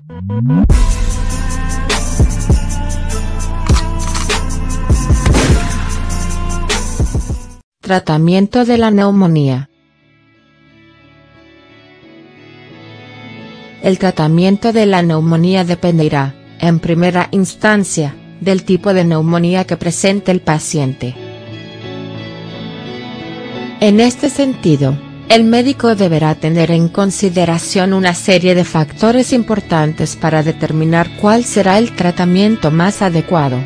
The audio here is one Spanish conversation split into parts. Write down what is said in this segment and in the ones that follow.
Tratamiento de la neumonía. El tratamiento de la neumonía dependerá, en primera instancia, del tipo de neumonía que presente el paciente. En este sentido, el médico deberá tener en consideración una serie de factores importantes para determinar cuál será el tratamiento más adecuado.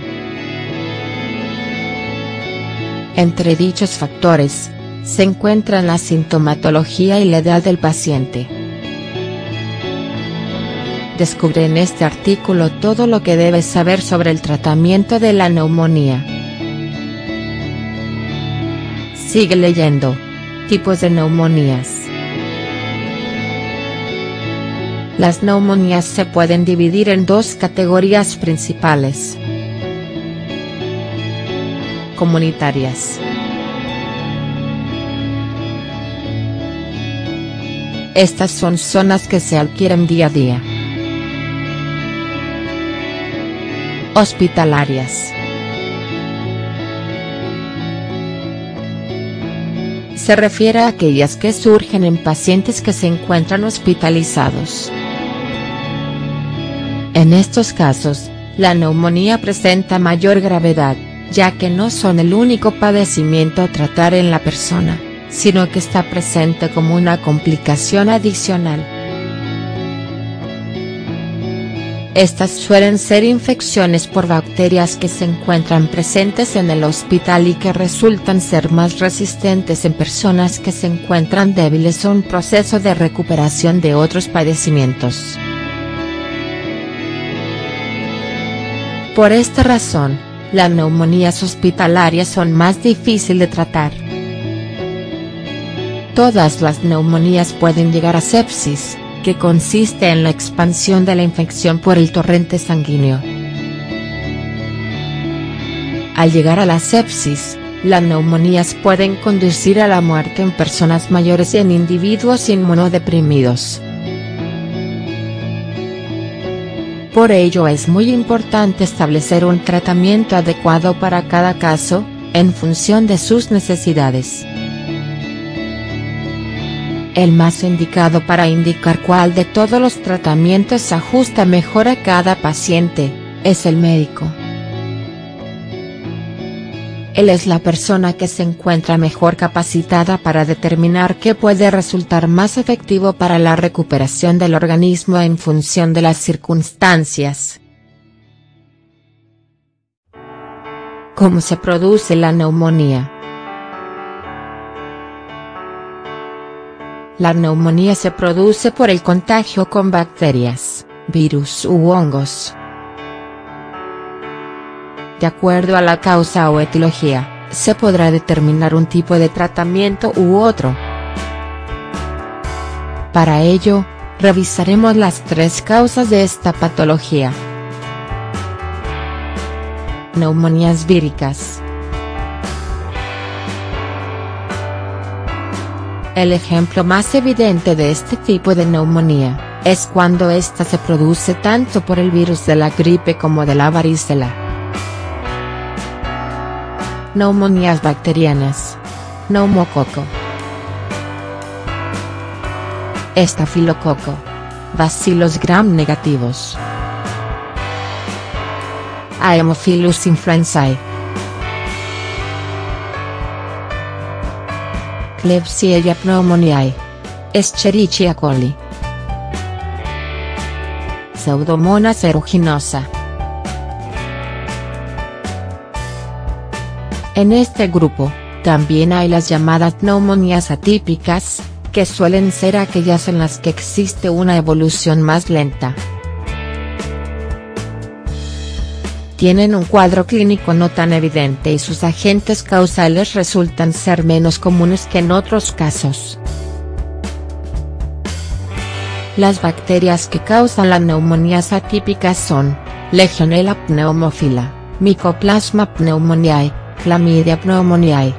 Entre dichos factores, se encuentran la sintomatología y la edad del paciente. Descubre en este artículo todo lo que debes saber sobre el tratamiento de la neumonía. Sigue leyendo. Tipos de neumonías. Las neumonías se pueden dividir en dos categorías principales. Comunitarias. Estas son zonas que se adquieren día a día. Hospitalarias. Se refiere a aquellas que surgen en pacientes que se encuentran hospitalizados. En estos casos, la neumonía presenta mayor gravedad, ya que no son el único padecimiento a tratar en la persona, sino que está presente como una complicación adicional. Estas suelen ser infecciones por bacterias que se encuentran presentes en el hospital y que resultan ser más resistentes en personas que se encuentran débiles o en proceso de recuperación de otros padecimientos. Por esta razón, las neumonías hospitalarias son más difíciles de tratar. Todas las neumonías pueden llegar a sepsis, que consiste en la expansión de la infección por el torrente sanguíneo. Al llegar a la sepsis, las neumonías pueden conducir a la muerte en personas mayores y en individuos inmunodeprimidos. Por ello es muy importante establecer un tratamiento adecuado para cada caso, en función de sus necesidades. El más indicado para indicar cuál de todos los tratamientos se ajusta mejor a cada paciente, es el médico. Él es la persona que se encuentra mejor capacitada para determinar qué puede resultar más efectivo para la recuperación del organismo en función de las circunstancias. ¿Cómo se produce la neumonía? La neumonía se produce por el contagio con bacterias, virus u hongos. De acuerdo a la causa o etiología, se podrá determinar un tipo de tratamiento u otro. Para ello, revisaremos las tres causas de esta patología. Neumonías víricas. El ejemplo más evidente de este tipo de neumonía, es cuando ésta se produce tanto por el virus de la gripe como de la varicela. Neumonías bacterianas. Neumococo. Estafilococo. Bacillus gram negativos. Haemophilus influenzae. Klebsiella pneumoniae. Escherichia coli. Pseudomonas aeruginosa. En este grupo, también hay las llamadas neumonías atípicas, que suelen ser aquellas en las que existe una evolución más lenta. Tienen un cuadro clínico no tan evidente y sus agentes causales resultan ser menos comunes que en otros casos. Las bacterias que causan las neumonías atípicas son, Legionella pneumophila, Mycoplasma pneumoniae, Chlamydia pneumoniae.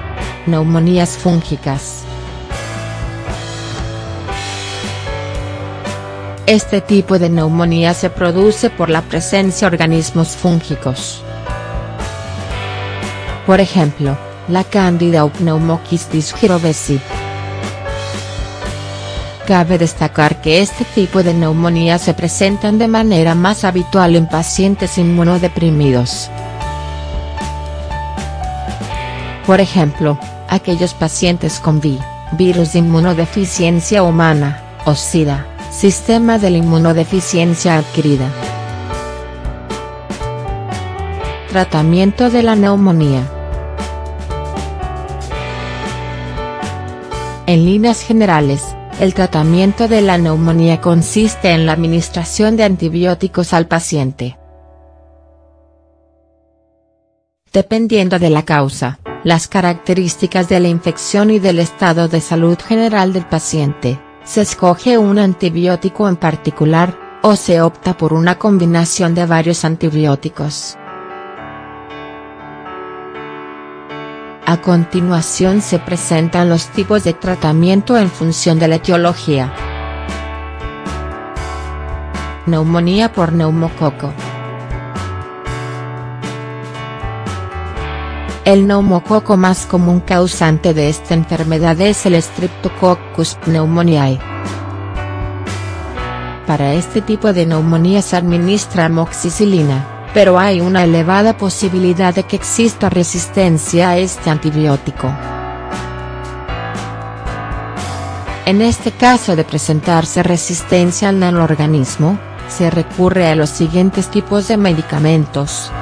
Neumonías fúngicas. Este tipo de neumonía se produce por la presencia de organismos fúngicos. Por ejemplo, la Candida o Pneumocystis jirovecii. Cabe destacar que este tipo de neumonía se presentan de manera más habitual en pacientes inmunodeprimidos. Por ejemplo, aquellos pacientes con virus de inmunodeficiencia humana, o SIDA, sistema de la inmunodeficiencia adquirida. Tratamiento de la neumonía. En líneas generales, el tratamiento de la neumonía consiste en la administración de antibióticos al paciente. Dependiendo de la causa, las características de la infección y del estado de salud general del paciente, se escoge un antibiótico en particular, o se opta por una combinación de varios antibióticos. A continuación se presentan los tipos de tratamiento en función de la etiología. Neumonía por neumococo. El neumococo más común causante de esta enfermedad es el Streptococcus pneumoniae. Para este tipo de neumonía se administra amoxicilina, pero hay una elevada posibilidad de que exista resistencia a este antibiótico. En este caso de presentarse resistencia en el organismo, se recurre a los siguientes tipos de medicamentos: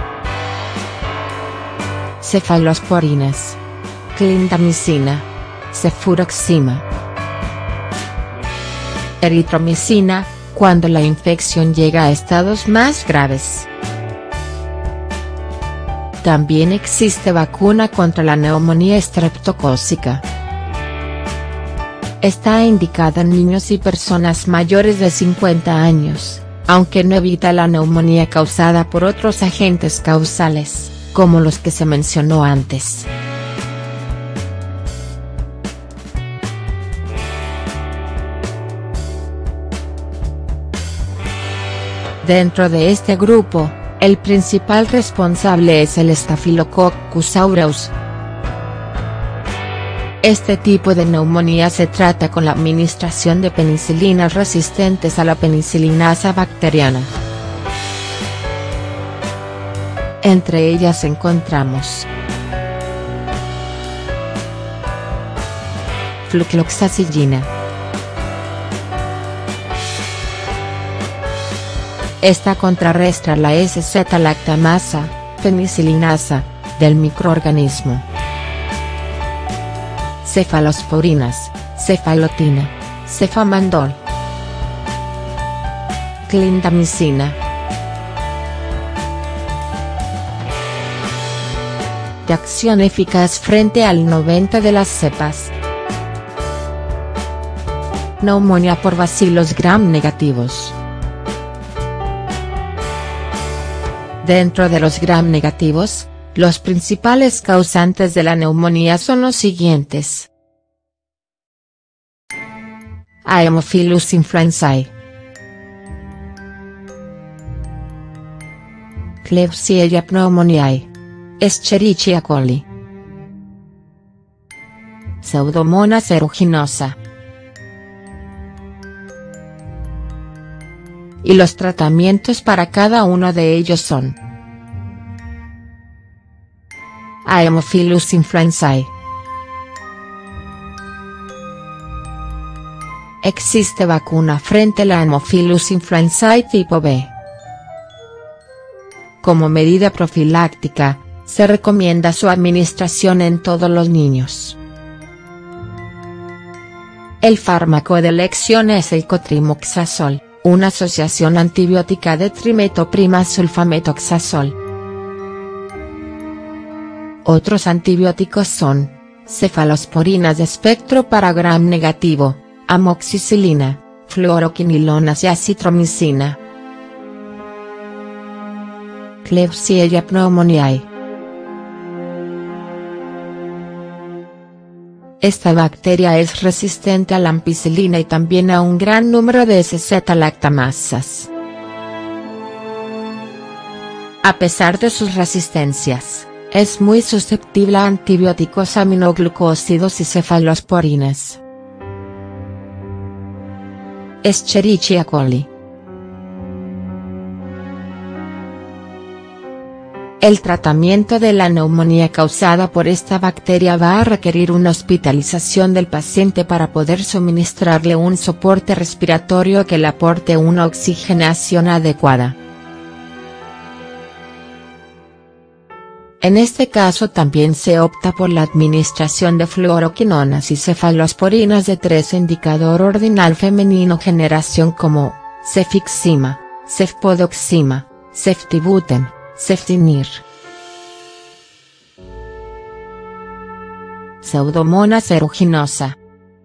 cefalosporinas, clindamicina, cefuroxima, eritromicina, cuando la infección llega a estados más graves. También existe vacuna contra la neumonía estreptocócica. Está indicada en niños y personas mayores de 50 años, aunque no evita la neumonía causada por otros agentes causales, como los que se mencionó antes. Dentro de este grupo, el principal responsable es el Staphylococcus aureus. Este tipo de neumonía se trata con la administración de penicilinas resistentes a la penicilinasa bacteriana. Entre ellas encontramos flucloxacillina. Esta contrarresta la S-lactamasa, penicilinasa, del microorganismo. Cefalosporinas, cefalotina, cefamandol, clindamicina. De acción eficaz frente al 90% de las cepas. Neumonía por bacilos gram negativos. Dentro de los gram negativos, los principales causantes de la neumonía son los siguientes: Haemophilus influenzae, Klebsiella pneumoniae, Escherichia coli, Pseudomonas aeruginosa. Y los tratamientos para cada uno de ellos son: Haemophilus influenzae. Existe vacuna frente a la Haemophilus influenzae tipo B. Como medida profiláctica, se recomienda su administración en todos los niños. El fármaco de elección es el cotrimoxazol, una asociación antibiótica de trimetoprima-sulfametoxazol. Otros antibióticos son: cefalosporinas de espectro para gram negativo, amoxicilina, fluoroquinolonas y acitromicina. Klebsiella pneumoniae. Esta bacteria es resistente a la ampicilina y también a un gran número de SZ-lactamasas. A pesar de sus resistencias, es muy susceptible a antibióticos, aminoglucósidos y cefalosporinas. Escherichia coli. El tratamiento de la neumonía causada por esta bacteria va a requerir una hospitalización del paciente para poder suministrarle un soporte respiratorio que le aporte una oxigenación adecuada. En este caso también se opta por la administración de fluoroquinonas y cefalosporinas de 3 indicador ordinal femenino generación como, cefixima, cefpodoxima, ceftibuten, ceftinir. Pseudomonas aeruginosa.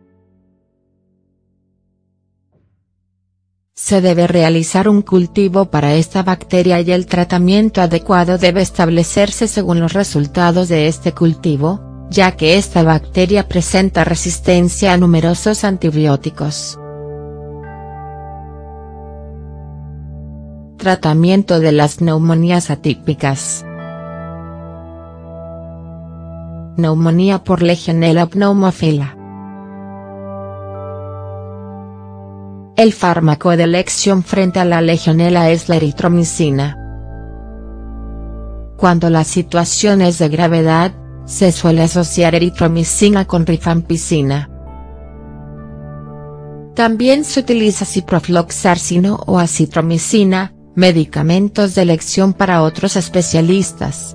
Se debe realizar un cultivo para esta bacteria y el tratamiento adecuado debe establecerse según los resultados de este cultivo, ya que esta bacteria presenta resistencia a numerosos antibióticos. Tratamiento de las neumonías atípicas. Neumonía por Legionella pneumophila. El fármaco de elección frente a la Legionella es la eritromicina. Cuando la situación es de gravedad, se suele asociar eritromicina con rifampicina. También se utiliza ciprofloxacino o acitromicina, medicamentos de elección para otros especialistas.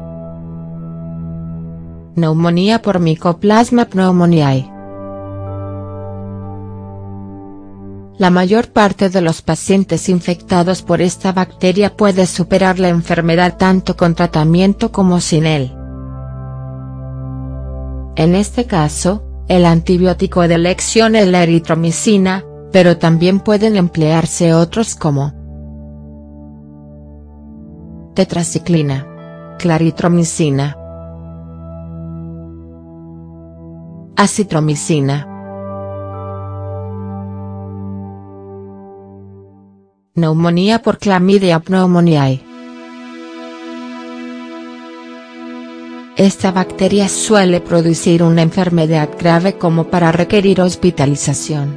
Neumonía por Mycoplasma pneumoniae. La mayor parte de los pacientes infectados por esta bacteria puede superar la enfermedad tanto con tratamiento como sin él. En este caso, el antibiótico de elección es la eritromicina, pero también pueden emplearse otros como tetraciclina, claritromicina, acitromicina. Neumonía por Chlamydia pneumoniae. Esta bacteria suele producir una enfermedad grave como para requerir hospitalización.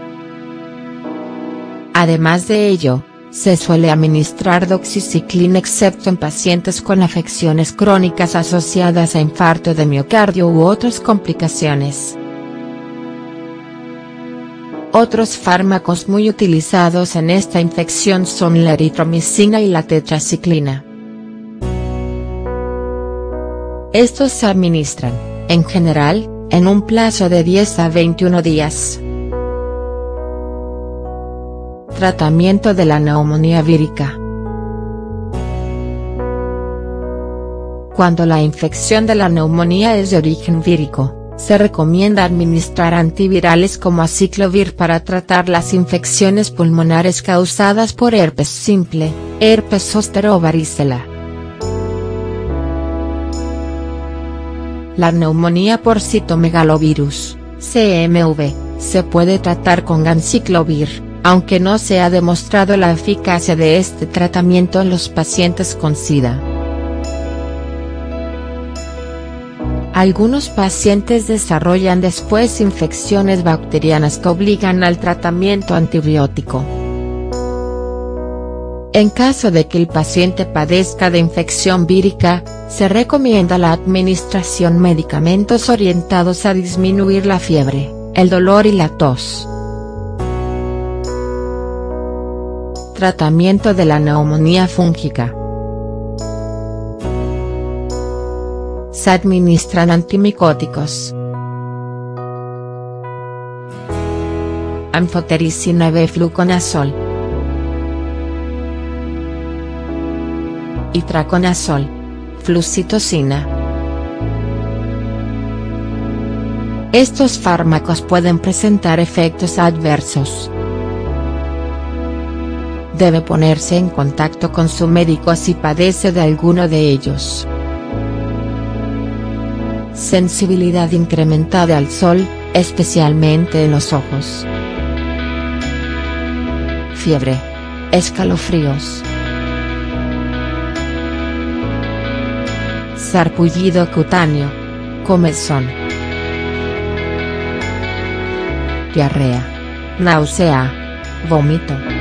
Además de ello, se suele administrar doxiciclina excepto en pacientes con afecciones crónicas asociadas a infarto de miocardio u otras complicaciones. Otros fármacos muy utilizados en esta infección son la eritromicina y la tetraciclina. Estos se administran, en general, en un plazo de 10 a 21 días. Tratamiento de la neumonía vírica. Cuando la infección de la neumonía es de origen vírico, se recomienda administrar antivirales como aciclovir para tratar las infecciones pulmonares causadas por herpes simple, herpes zóster o varicela. La neumonía por citomegalovirus, CMV, se puede tratar con ganciclovir, aunque no se ha demostrado la eficacia de este tratamiento en los pacientes con SIDA. Algunos pacientes desarrollan después infecciones bacterianas que obligan al tratamiento antibiótico. En caso de que el paciente padezca de infección vírica, se recomienda la administración de medicamentos orientados a disminuir la fiebre, el dolor y la tos. Tratamiento de la neumonía fúngica. Se administran antimicóticos. Anfotericina B-fluconazol. Itraconazol. Flucitocina. Estos fármacos pueden presentar efectos adversos. Debe ponerse en contacto con su médico si padece de alguno de ellos. sensibilidad incrementada al sol, especialmente en los ojos, fiebre, escalofríos, sarpullido cutáneo, comezón, diarrea, náusea, vómito.